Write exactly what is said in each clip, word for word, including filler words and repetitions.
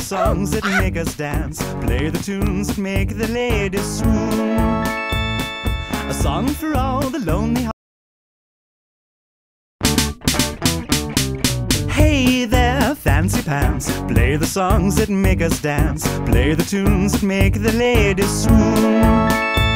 songs that make us dance, play the tunes that make the ladies swoon. A song for all the lonely hearts. Hey there, fancy pants, play the songs that make us dance, play the tunes that make the ladies swoon.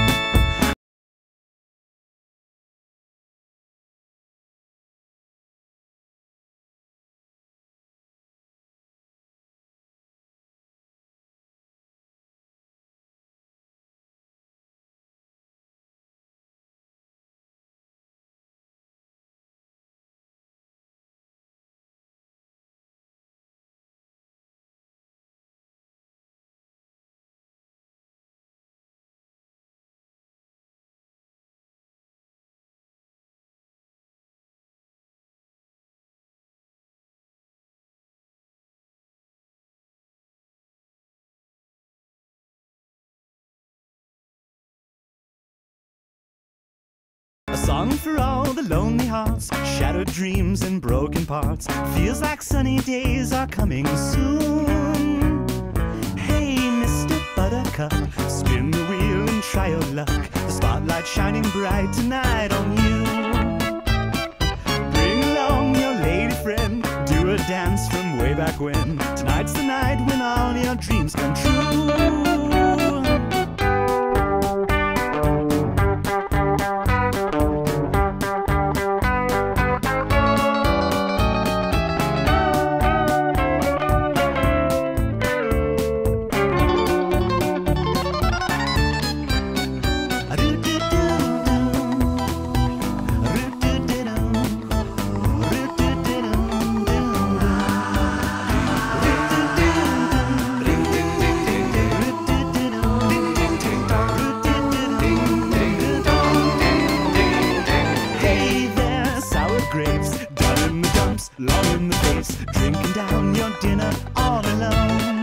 A song for all the lonely hearts, shattered dreams and broken parts. Feels like sunny days are coming soon. Hey, Mister Buttercup, spin the wheel and try your luck. The spotlight shining bright tonight on you. Bring along your lady friend, do a dance from way back when. Tonight's the night when all your dreams come true. Grapes, down in the dumps, long in the face, drinking down your dinner all alone.